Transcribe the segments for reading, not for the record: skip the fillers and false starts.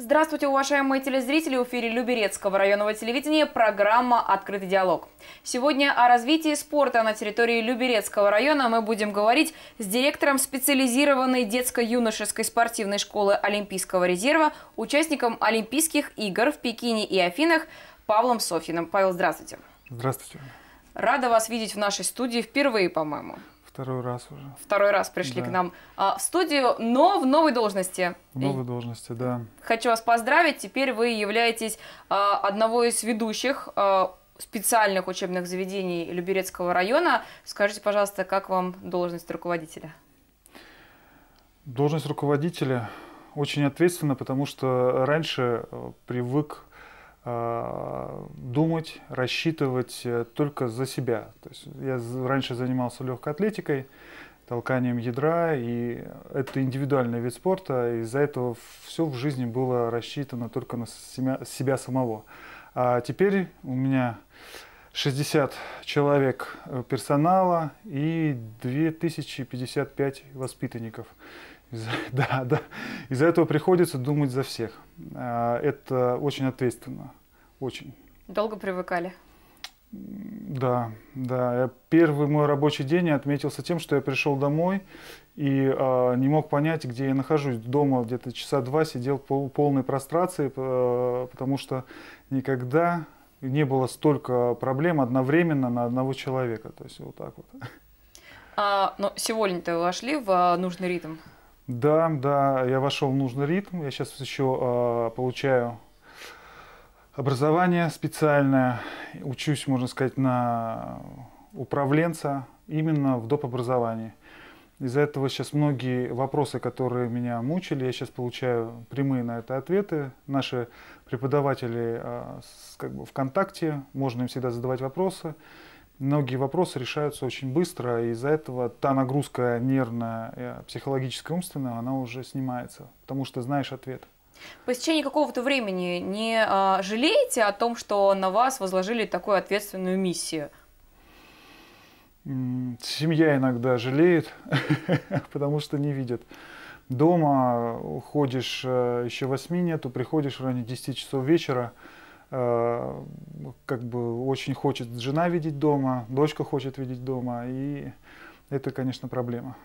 Здравствуйте, уважаемые телезрители! В эфире Люберецкого районного телевидения программа «Открытый диалог». Сегодня о развитии спорта на территории Люберецкого района мы будем говорить с директором специализированной детско-юношеской спортивной школы Олимпийского резерва, участником Олимпийских игр в Пекине и Афинах Павлом Софьиным. Павел, здравствуйте. Здравствуйте. Рада вас видеть в нашей студии впервые, по-моему. Второй раз уже. Второй раз пришли к нам в студию, но в новой должности. В новой должности, да. Хочу вас поздравить. Теперь вы являетесь одного из ведущих специальных учебных заведений Люберецкого района. Скажите, пожалуйста, как вам должность руководителя? Должность руководителя очень ответственна, потому что раньше привык думать, рассчитывать только за себя. То есть я раньше занимался легкой атлетикой, толканием ядра, и это индивидуальный вид спорта, из-за этого все в жизни было рассчитано только на себя самого. А теперь у меня 60 человек персонала и 2055 воспитанников. Из-за этого приходится думать за всех. Это очень ответственно. Очень. Долго привыкали? Да. Первый мой рабочий день отметился тем, что я пришел домой и не мог понять, где я нахожусь. Дома где-то часа два сидел в полной прострации, потому что никогда не было столько проблем одновременно на одного человека. То есть вот так вот. Но сегодня-то вы вошли в нужный ритм? Да, я вошел в нужный ритм. Я сейчас еще получаю образование специальное. Учусь, можно сказать, на управленца именно в доп. Образовании. Из-за этого сейчас многие вопросы, которые меня мучили, я сейчас получаю прямые на это ответы. Наши преподаватели как бы ВКонтакте, можно им всегда задавать вопросы. Многие вопросы решаются очень быстро, и из-за этого та нагрузка нервная, психологическая, умственная, она уже снимается, потому что знаешь ответ. По истечении какого-то времени не жалеете о том, что на вас возложили такую ответственную миссию? Семья иногда жалеет, потому что не видят. Дома уходишь, еще 8 нету, приходишь в районе 10 часов вечера, как бы очень хочет жена видеть дома, дочка хочет видеть дома, и это, конечно, проблема.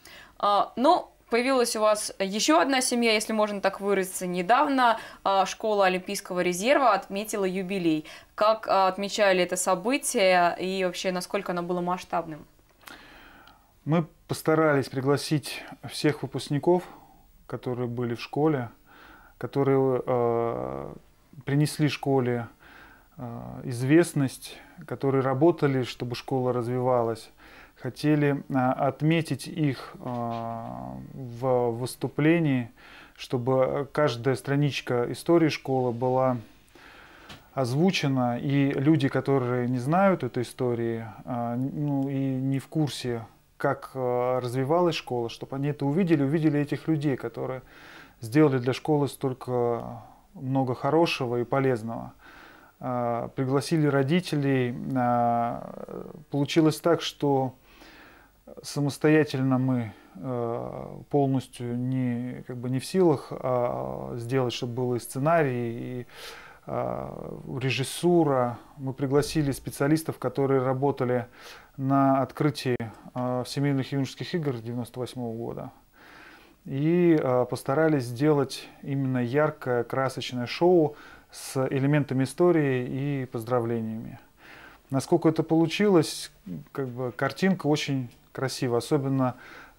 Но появилась у вас еще одна семья, если можно так выразиться. Недавно школа Олимпийского резерва отметила юбилей. Как отмечали это событие и вообще насколько оно было масштабным? Мы постарались пригласить всех выпускников, которые были в школе, которые принесли школе известность, которые работали, чтобы школа развивалась. Хотели отметить их в выступлении, чтобы каждая страничка истории школы была озвучена, и люди, которые не знают этой истории, и не в курсе, как развивалась школа, чтобы они это увидели этих людей, которые сделали для школы столько много хорошего и полезного. Пригласили родителей. Получилось так, что самостоятельно мы полностью не в силах сделать, чтобы был и сценарий, и режиссура. Мы пригласили специалистов, которые работали на открытии Всемирных юношеских игр 1998 года. И постарались сделать именно яркое, красочное шоу с элементами истории и поздравлениями. Насколько это получилось, картинка очень красивая. Особенно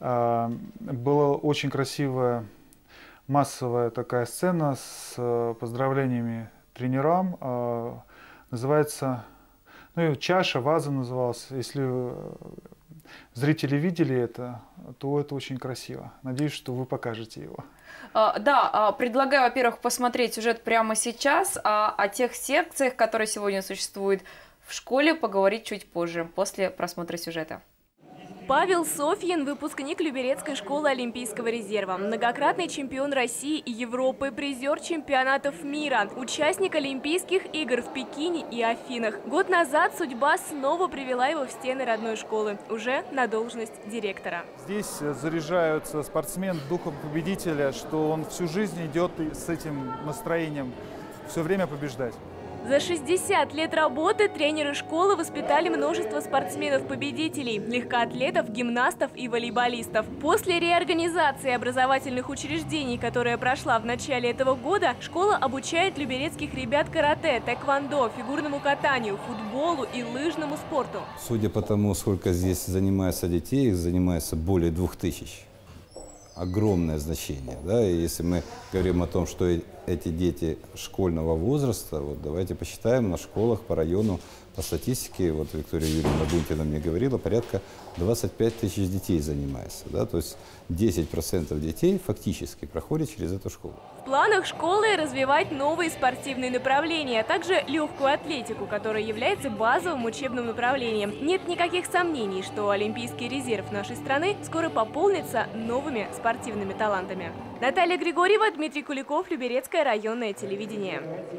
была очень красивая массовая такая сцена с поздравлениями тренерам. Называется, чаша, ваза называлась. Если зрители видели это, то это очень красиво. Надеюсь, что вы покажете его. Да, предлагаю, во-первых, посмотреть сюжет прямо сейчас, а о тех секциях, которые сегодня существуют в школе, поговорить чуть позже, после просмотра сюжета. Павел Софьин – выпускник Люберецкой школы Олимпийского резерва, многократный чемпион России и Европы, призер чемпионатов мира, участник Олимпийских игр в Пекине и Афинах. Год назад судьба снова привела его в стены родной школы, уже на должность директора. Здесь заряжаются спортсмен духом победителя, что он всю жизнь идет с этим настроением все время побеждать. За 60 лет работы тренеры школы воспитали множество спортсменов-победителей, легкоатлетов, гимнастов и волейболистов. После реорганизации образовательных учреждений, которая прошла в начале этого года, школа обучает люберецких ребят карате, тэквондо, фигурному катанию, футболу и лыжному спорту. Судя по тому, сколько здесь занимается детей, их занимается более 2000. Огромное значение. Да? И если мы говорим о том, что эти дети школьного возраста, вот давайте посчитаем, на школах по району, по статистике, вот Виктория Юрьевна Бунтина мне говорила, порядка 25 тысяч детей занимается. Да? То есть 10% детей фактически проходят через эту школу. В планах школы развивать новые спортивные направления, а также легкую атлетику, которая является базовым учебным направлением. Нет никаких сомнений, что Олимпийский резерв нашей страны скоро пополнится новыми спортивными талантами. Наталья Григорьева, Дмитрий Куликов, Люберецкое районное телевидение.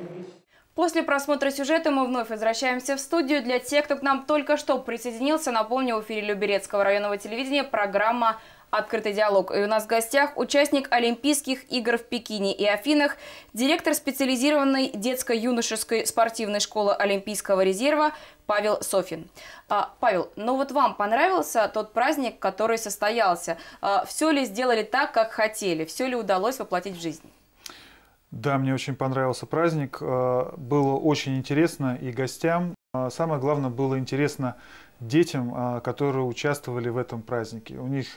После просмотра сюжета мы вновь возвращаемся в студию. Для тех, кто к нам только что присоединился, напомню, в эфире Люберецкого районного телевидения программа «Открытый диалог». И у нас в гостях участник Олимпийских игр в Пекине и Афинах, директор специализированной детско-юношеской спортивной школы Олимпийского резерва Павел Софьин. Павел, ну вот вам понравился тот праздник, который состоялся? Все ли сделали так, как хотели? Все ли удалось воплотить в жизнь? Да, мне очень понравился праздник. Было очень интересно и гостям. Самое главное, было интересно детям, которые участвовали в этом празднике. У них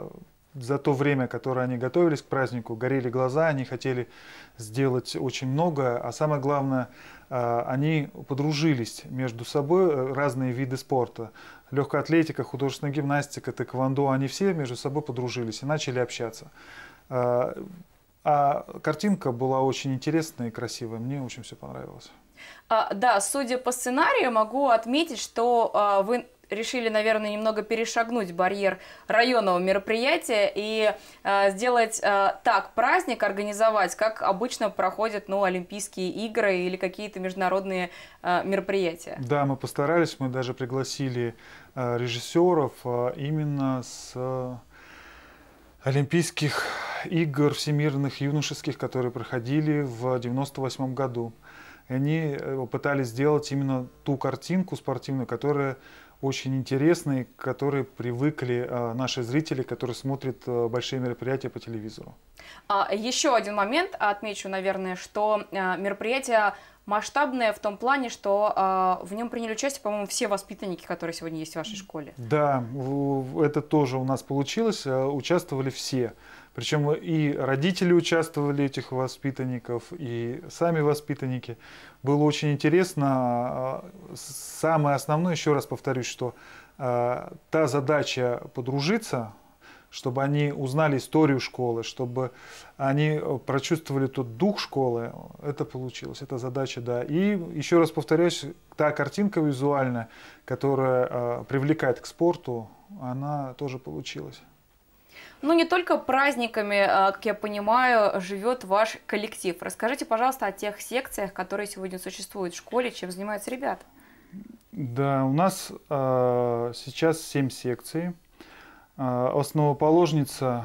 за то время, которое они готовились к празднику, горели глаза, они хотели сделать очень многое. А самое главное, они подружились между собой, разные виды спорта. Легкая атлетика, художественная гимнастика, тэквондо, они все между собой подружились и начали общаться. А картинка была очень интересная и красивая. Мне очень все понравилось. Да, судя по сценарию, могу отметить, что вы решили, наверное, немного перешагнуть барьер районного мероприятия и сделать так праздник, организовать, как обычно проходят Олимпийские игры или какие-то международные мероприятия. Да, мы постарались, мы даже пригласили режиссеров именно с Олимпийских игр всемирных юношеских, которые проходили в 1998 году. И они пытались сделать именно ту картинку спортивную, которая очень интересная, к которой привыкли наши зрители, которые смотрят большие мероприятия по телевизору. Еще один момент отмечу, наверное, что мероприятие масштабное в том плане, что в нем приняли участие, по-моему, все воспитанники, которые сегодня есть в вашей школе. Да, это тоже у нас получилось. Участвовали все. Причем и родители участвовали, этих воспитанников, и сами воспитанники. Было очень интересно. Самое основное, еще раз повторюсь, что та задача подружиться, чтобы они узнали историю школы, чтобы они прочувствовали тот дух школы, это получилось, это задача, да. И еще раз повторюсь, та картинка визуальная, которая привлекает к спорту, она тоже получилась. Ну, не только праздниками, как я понимаю, живет ваш коллектив. Расскажите, пожалуйста, о тех секциях, которые сегодня существуют в школе, чем занимаются ребята. Да, у нас сейчас 7 секций. Основоположница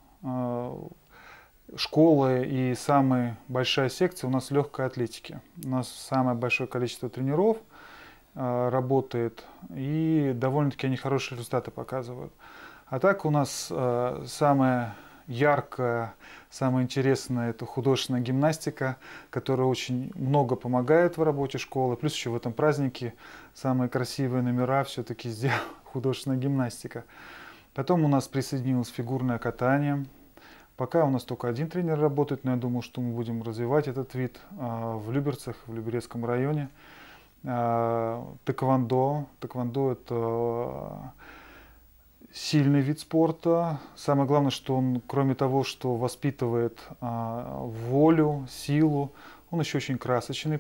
школы и самая большая секция у нас легкой атлетики. У нас самое большое количество тренеров работает, и довольно-таки они хорошие результаты показывают. А так у нас самое яркое, самое интересное – это художественная гимнастика, которая очень много помогает в работе школы. Плюс еще в этом празднике самые красивые номера все-таки сделала художественная гимнастика. Потом у нас присоединилось фигурное катание. Пока у нас только один тренер работает, но я думаю, что мы будем развивать этот вид в Люберцах, в Люберецком районе. Тэквондо. Тэквондо – это сильный вид спорта. Самое главное, что он, кроме того, что воспитывает волю, силу, он еще очень красочный.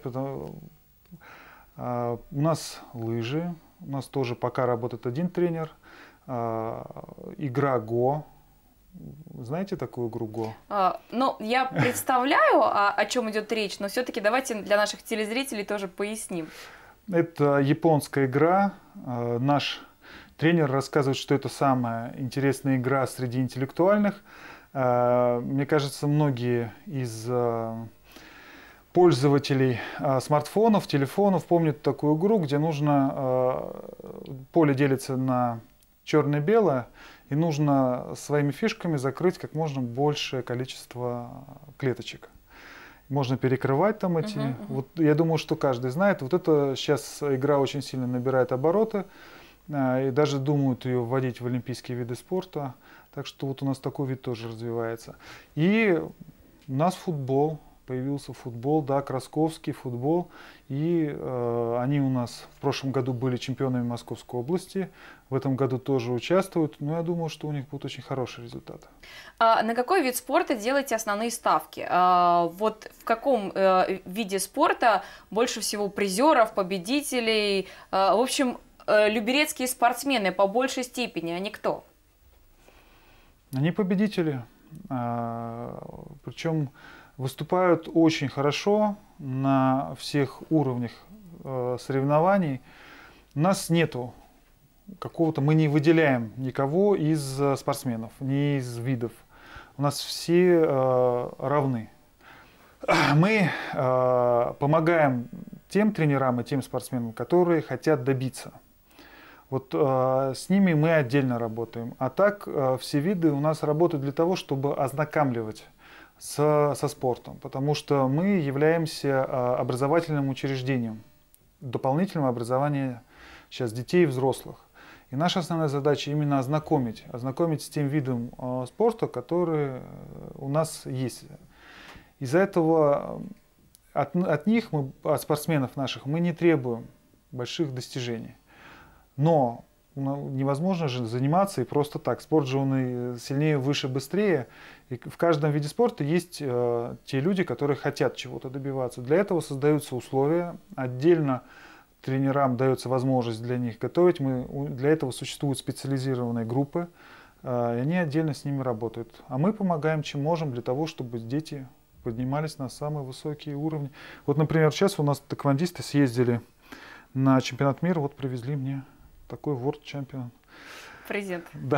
У нас лыжи. У нас тоже пока работает один тренер. игра «Го». Знаете такую игру «Го»? Ну, я представляю, о чем идет речь, но все-таки давайте для наших телезрителей тоже поясним. Это японская игра. Наш тренер рассказывает, что это самая интересная игра среди интеллектуальных. Мне кажется, многие из пользователей смартфонов, телефонов помнят такую игру, где нужно, поле делится на черно-белое, и нужно своими фишками закрыть как можно большее количество клеточек. Можно перекрывать там эти. Вот я думаю, что каждый знает. Вот это сейчас игра очень сильно набирает обороты. И даже думают ее вводить в олимпийские виды спорта. Так что вот у нас такой вид тоже развивается. И у нас футбол. Появился футбол, да, красковский футбол. И они у нас в прошлом году были чемпионами Московской области. В этом году тоже участвуют. Но я думаю, что у них будут очень хорошие результаты. На какой вид спорта делаете основные ставки? Вот в каком виде спорта больше всего призеров, победителей? В общем, люберецкие спортсмены по большей степени, они кто? Они победители. Причем выступают очень хорошо на всех уровнях соревнований. У нас нету какого-то, мы не выделяем никого из спортсменов, ни из видов. У нас все равны. Мы помогаем тем тренерам и тем спортсменам, которые хотят добиться. Вот с ними мы отдельно работаем. А так все виды у нас работают для того, чтобы ознакомливать со спортом. Потому что мы являемся образовательным учреждением дополнительного образования сейчас детей и взрослых. И наша основная задача именно ознакомить с тем видом спорта, который у нас есть. Из-за этого от них, от спортсменов наших, мы не требуем больших достижений. Но невозможно же заниматься и просто так. Спорт же он и сильнее, выше, быстрее. И в каждом виде спорта есть те люди, которые хотят чего-то добиваться. Для этого создаются условия. Отдельно тренерам дается возможность для них готовить. Для этого существуют специализированные группы. И они отдельно с ними работают. А мы помогаем, чем можем, для того, чтобы дети поднимались на самые высокие уровни. Вот, например, сейчас у нас тэквондисты съездили на чемпионат мира. Вот привезли мне такой World Champion. Презент. Да.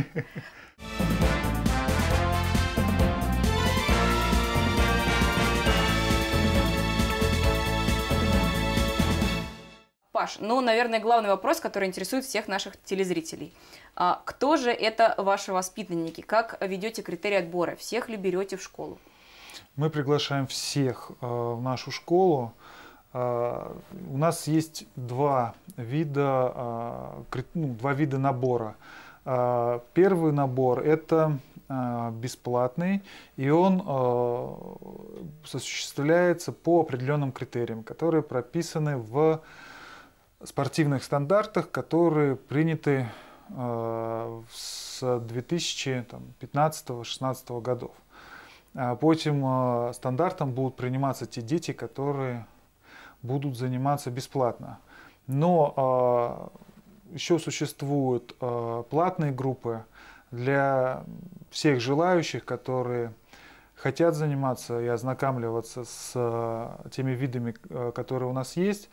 Паш, ну, наверное, главный вопрос, который интересует всех наших телезрителей. Кто же это ваши воспитанники? Как ведете критерии отбора? Всех ли берете в школу? Мы приглашаем всех в нашу школу. У нас есть два вида набора. Первый набор – это бесплатный, и он осуществляется по определенным критериям, которые прописаны в спортивных стандартах, которые приняты с 2015-2016 годов. По этим стандартам будут приниматься те дети, которые будут заниматься бесплатно. Но еще существуют платные группы для всех желающих, которые хотят заниматься и ознакомливаться с теми видами, которые у нас есть.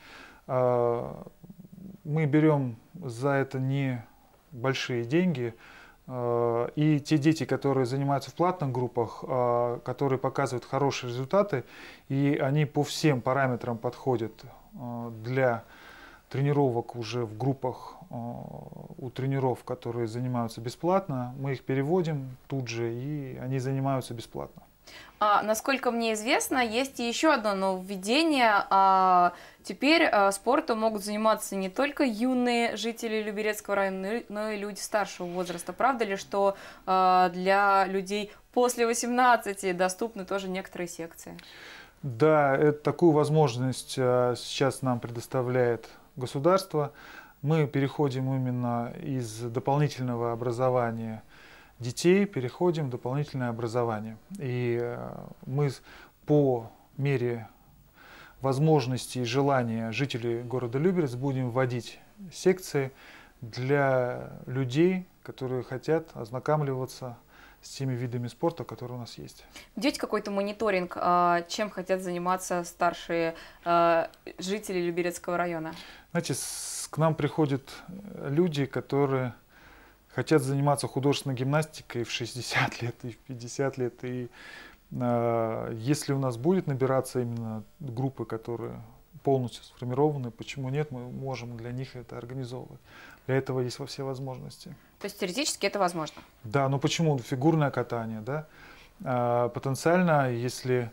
Мы берем за это не большие деньги. И те дети, которые занимаются в платных группах, которые показывают хорошие результаты, и они по всем параметрам подходят для тренировок уже в группах у тренеров, которые занимаются бесплатно, мы их переводим тут же, и они занимаются бесплатно. Насколько мне известно, есть еще одно нововведение. Теперь спортом могут заниматься не только юные жители Люберецкого района, но и люди старшего возраста. Правда ли, что для людей после 18 доступны тоже некоторые секции? Да, такую возможность сейчас нам предоставляет государство. Мы переходим именно из дополнительного образования детей, переходим в дополнительное образование. И мы по мере возможностей и желания жителей города Люберец будем вводить секции для людей, которые хотят ознакомливаться с теми видами спорта, которые у нас есть. Идете какой-то мониторинг, чем хотят заниматься старшие жители Люберецкого района? Знаете, к нам приходят люди, которые хотят заниматься художественной гимнастикой в 60 лет и в 50 лет. И если у нас будет набираться именно группы, которые полностью сформированы, почему нет, мы можем для них это организовывать. Для этого есть все возможности. То есть теоретически это возможно? Да, но почему? Фигурное катание, да? Потенциально, если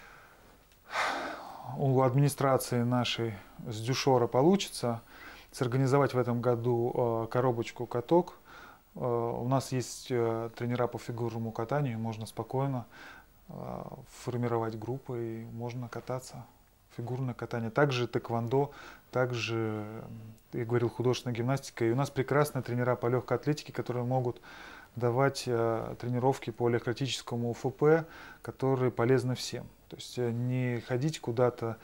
у администрации нашей с Дюшора получится сорганизовать в этом году коробочку «Каток», у нас есть тренера по фигурному катанию, можно спокойно формировать группы и можно кататься. Фигурное катание, также тэквондо, также, я говорил, художественная гимнастика. И у нас прекрасные тренера по легкой атлетике, которые могут давать тренировки по легкоатлетическому УФП, которые полезны всем. То есть не ходить куда-то,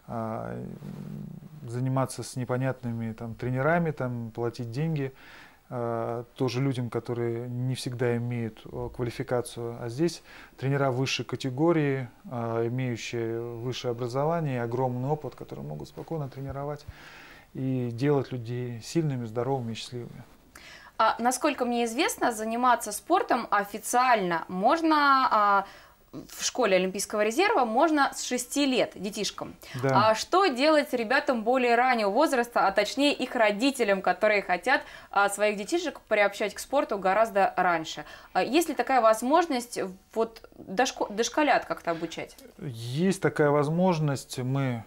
заниматься с непонятными там, тренерами, там, платить деньги тоже людям, которые не всегда имеют квалификацию. А здесь тренера высшей категории, имеющие высшее образование, огромный опыт, которые могут спокойно тренировать и делать людей сильными, здоровыми и счастливыми. Насколько мне известно, заниматься спортом официально можно в школе Олимпийского резерва можно с 6 лет детишкам. Да. А что делать ребятам более раннего возраста, а точнее их родителям, которые хотят своих детишек приобщать к спорту гораздо раньше? Есть ли такая возможность вот дошколят как-то обучать? Есть такая возможность. Мы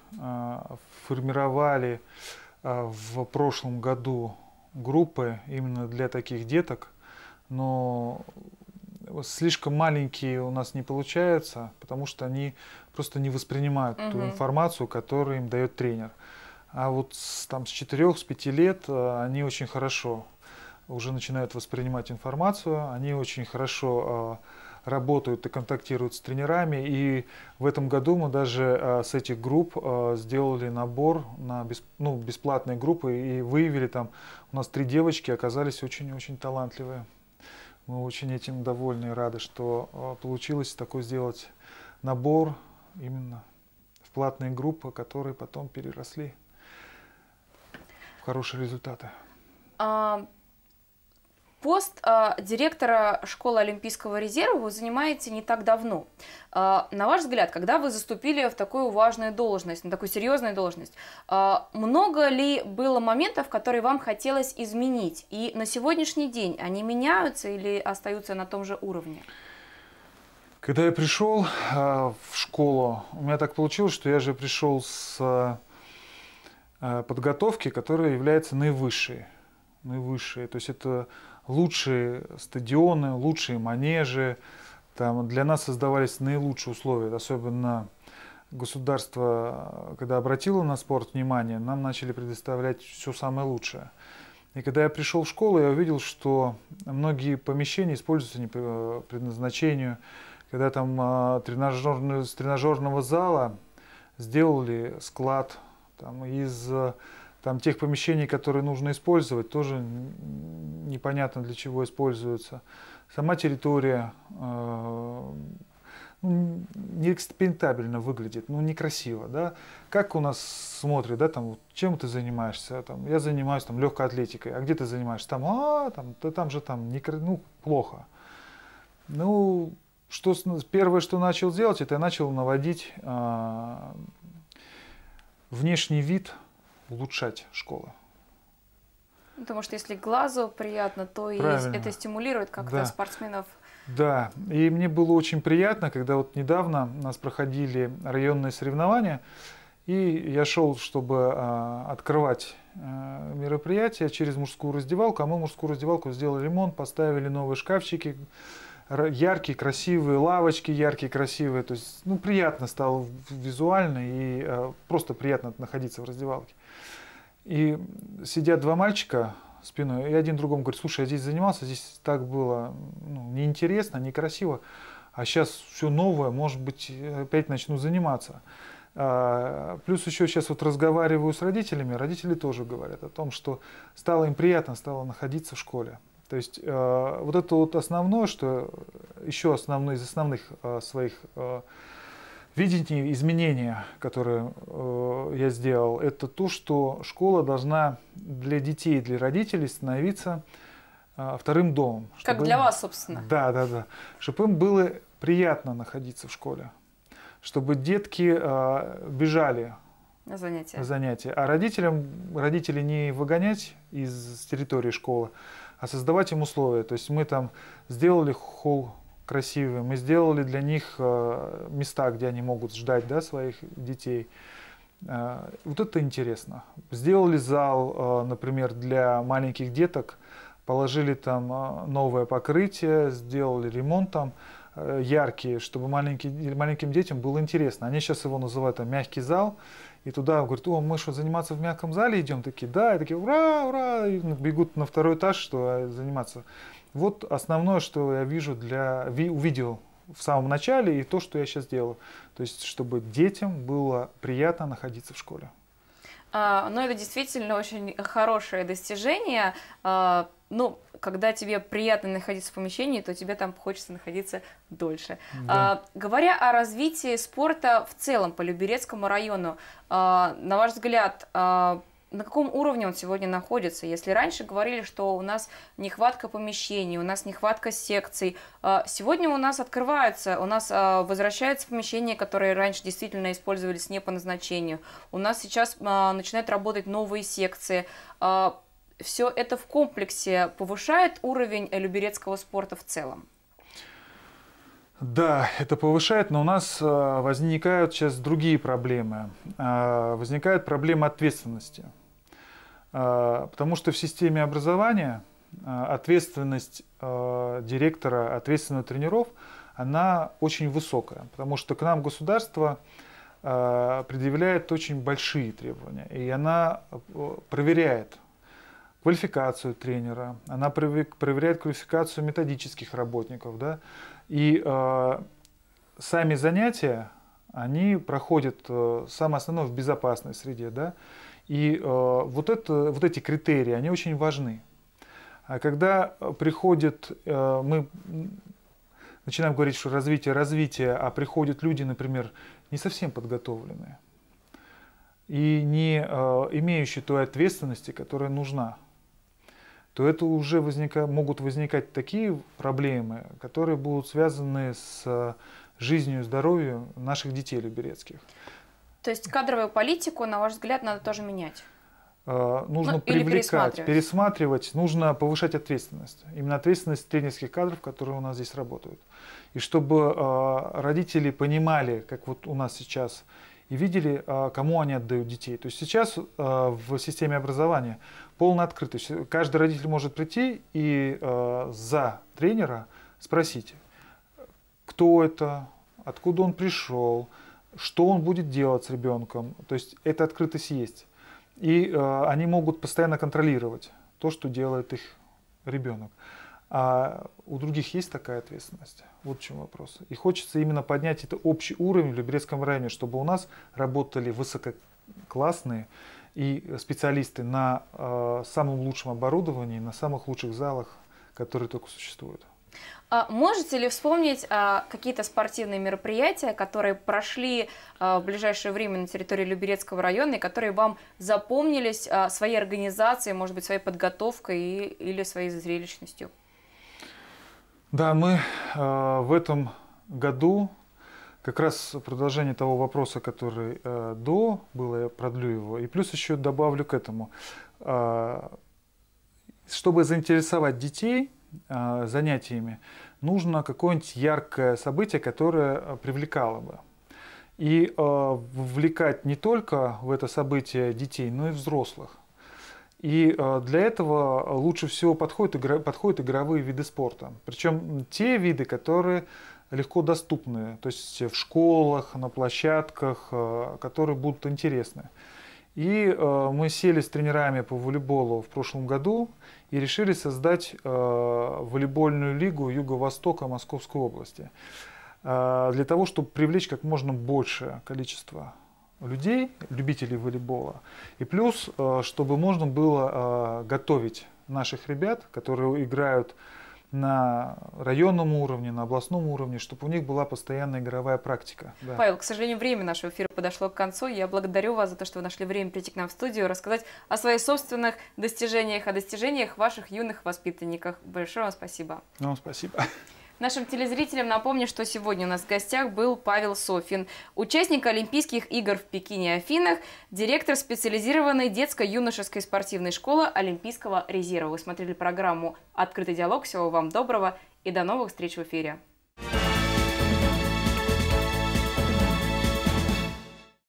формировали в прошлом году группы именно для таких деток, но слишком маленькие у нас не получается, потому что они просто не воспринимают ту информацию, которую им дает тренер. А вот с 4-5 лет они очень хорошо уже начинают воспринимать информацию, они очень хорошо работают и контактируют с тренерами. И в этом году мы даже с этих групп сделали набор на бесплатные группы и выявили там, у нас 3 девочки оказались очень-очень талантливые. Мы очень этим довольны и рады, что получилось такой сделать набор именно в платные группы, которые потом переросли в хорошие результаты. Пост директора школы Олимпийского резерва вы занимаете не так давно. На ваш взгляд, когда вы заступили в такую важную должность, на такую серьезную должность, много ли было моментов, которые вам хотелось изменить? И на сегодняшний день они меняются или остаются на том же уровне? Когда я пришел в школу, у меня так получилось, что я же пришел с подготовки, которая является наивысшей. То есть это лучшие стадионы, лучшие манежи. Там для нас создавались наилучшие условия. Особенно государство, когда обратило на спорт внимание, нам начали предоставлять все самое лучшее. И когда я пришел в школу, я увидел, что многие помещения используются не по предназначению. Когда там с тренажерного зала сделали склад там, из тех помещений, которые нужно использовать, тоже непонятно для чего используются. Сама территория неэкспериментабельно выглядит, некрасиво. Да? Как у нас смотрят, да, там, чем ты занимаешься? Там, я занимаюсь легкой атлетикой. А где ты занимаешься? Там же плохо. Первое, что начал делать, это я начал наводить внешний вид, улучшать школу. Потому что если глазу приятно, то и это стимулирует как-то спортсменов. Да, и мне было очень приятно, когда вот недавно у нас проходили районные соревнования, и я шел, чтобы открывать мероприятие через мужскую раздевалку, а мы мужскую раздевалку сделали ремонт, поставили новые шкафчики, яркие, красивые, лавочки яркие, красивые. То есть, приятно стало визуально и просто приятно находиться в раздевалке. И сидят 2 мальчика спиной, и один другому говорит: слушай, я здесь занимался, здесь так было неинтересно, некрасиво, а сейчас все новое, может быть, опять начну заниматься. Плюс еще сейчас вот разговариваю с родителями, родители тоже говорят о том, что стало им приятно, стало находиться в школе. То есть вот это вот основное, что еще основное из основных своих видений, изменения, которые я сделал, это то, что школа должна для детей, для родителей становиться вторым домом. Как для вас, собственно. Да. Чтобы им было приятно находиться в школе. Чтобы детки бежали на занятия. А родители не выгонять из территории школы, а создавать им условия. То есть мы там сделали холл красивый, мы сделали для них места, где они могут ждать, да, своих детей. Вот это интересно. Сделали зал, например, для маленьких деток, положили там новое покрытие, сделали ремонт там яркий, чтобы маленьким детям было интересно. Они сейчас его называют там мягкий зал. И туда говорят: о, мы что, заниматься в мягком зале идем? Такие, да, и такие, ура, ура, и бегут на второй этаж, что заниматься. Вот основное, что я вижу увидел в самом начале, и то, что я сейчас делаю. То есть, чтобы детям было приятно находиться в школе. Ну, это действительно очень хорошее достижение. Ну, когда тебе приятно находиться в помещении, то тебе там хочется находиться дольше. Да. Говоря о развитии спорта в целом по Люберецкому району, на ваш взгляд, на каком уровне он сегодня находится? Если раньше говорили, что у нас нехватка помещений, у нас нехватка секций, сегодня у нас открываются, у нас возвращаются помещения, которые раньше действительно использовались не по назначению. У нас сейчас начинают работать новые секции. Все это в комплексе повышает уровень люберецкого спорта в целом? Да, это повышает, но у нас возникают сейчас другие проблемы. Возникает проблема ответственности. Потому что в системе образования ответственность директора, ответственность тренеров, она очень высокая. Потому что к нам государство предъявляет очень большие требования. И она проверяет квалификацию тренера, она проверяет квалификацию методических работников. Да? И сами занятия, они проходят, самое основное, в безопасной среде. Да? И вот эти критерии, они очень важны. А когда приходят, мы начинаем говорить, что развитие, а приходят люди, например, не совсем подготовленные и не имеющие той ответственности, которая нужна, то это уже могут возникать такие проблемы, которые будут связаны с жизнью и здоровьем наших детей люберецких. То есть кадровую политику, на ваш взгляд, надо тоже менять? Нужно привлекать, пересматривать, нужно повышать ответственность. Именно ответственность тренерских кадров, которые у нас здесь работают. И чтобы родители понимали, как вот у нас сейчас, и видели, кому они отдают детей. То есть сейчас в системе образования полная открытость. Каждый родитель может прийти и за тренера спросить, кто это, откуда он пришел, что он будет делать с ребенком. То есть эта открытость есть. И они могут постоянно контролировать то, что делает их ребенок. А у других есть такая ответственность? Вот в чем вопрос. И хочется именно поднять это общий уровень в Люберецком районе, чтобы у нас работали высококлассные и специалисты на самом лучшем оборудовании, на самых лучших залах, которые только существуют. Можете ли вспомнить какие-то спортивные мероприятия, которые прошли в ближайшее время на территории Люберецкого района и которые вам запомнились своей организацией, может быть, своей подготовкой или своей зрелищностью? Да, мы в этом году, как раз продолжение того вопроса, который до было, я продлю его, и плюс еще добавлю к этому. Чтобы заинтересовать детей занятиями, нужно какое-нибудь яркое событие, которое привлекало бы. И вовлекать не только в это событие детей, но и взрослых. И для этого лучше всего подходят игровые виды спорта. Причем те виды, которые легко доступны, то есть в школах, на площадках, которые будут интересны. И мы сели с тренерами по волейболу в прошлом году и решили создать волейбольную лигу Юго-Востока Московской области. Для того, чтобы привлечь как можно большее количество людей, любителей волейбола. И плюс, чтобы можно было готовить наших ребят, которые играют на районном уровне, на областном уровне, чтобы у них была постоянная игровая практика. Да. Павел, к сожалению, время нашего эфира подошло к концу. Я благодарю вас за то, что вы нашли время прийти к нам в студию, рассказать о своих собственных достижениях, о достижениях ваших юных воспитанников. Большое вам спасибо. Вам спасибо. Нашим телезрителям напомню, что сегодня у нас в гостях был Павел Софин, участник Олимпийских игр в Пекине и Афинах, директор специализированной детско-юношеской спортивной школы Олимпийского резерва. Вы смотрели программу «Открытый диалог». Всего вам доброго и до новых встреч в эфире.